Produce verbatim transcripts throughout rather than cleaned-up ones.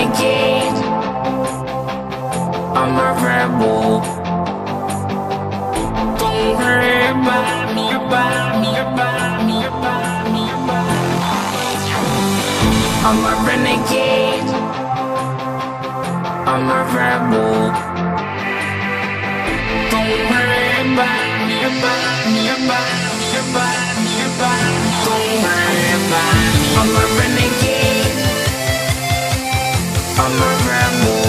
renegade. I'm a rebel. Don't worry about me, about me, about me, about me, about me. I'm a renegade. I'm a rebel. Don't worry about me, about me, about me, about me, about me. Don't worry about me. I'm a renegade. I'm a rebel.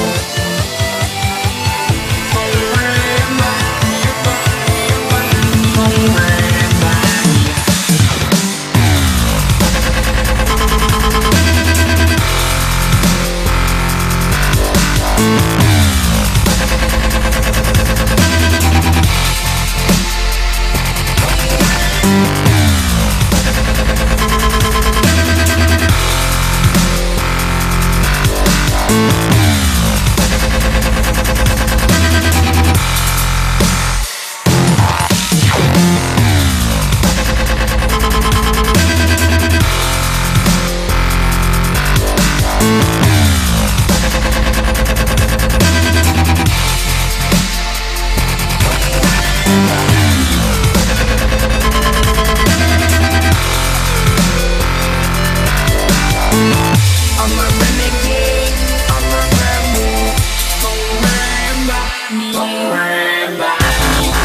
Don't worry about me, about me, about me. Don't worry about me. I'm a renegade, I'm a rebel. Don't worry about me, don't worry about me.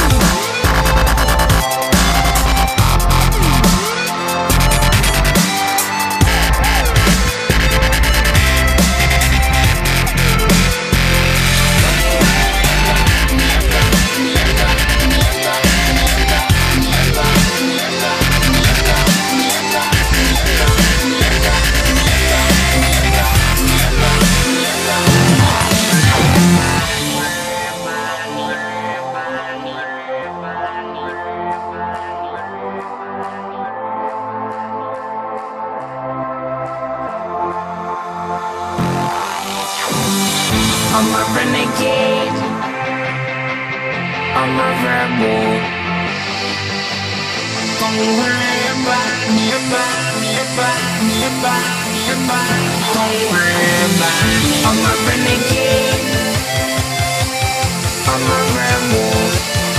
I'm a renegade. I'm a rebel. Don't worry about me, about me, about me, about me, about me. Don't worry about me. I'm a renegade. I'm a rebel.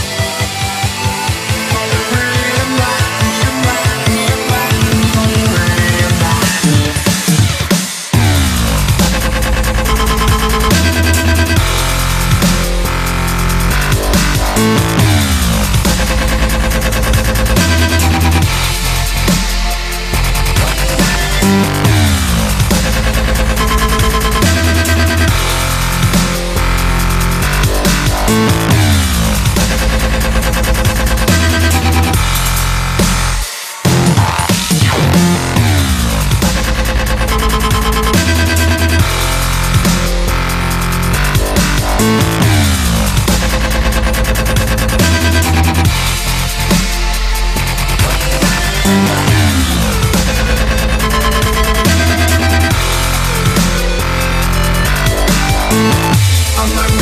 Don't worry about me, about me, about me. Don't worry about me. I'm a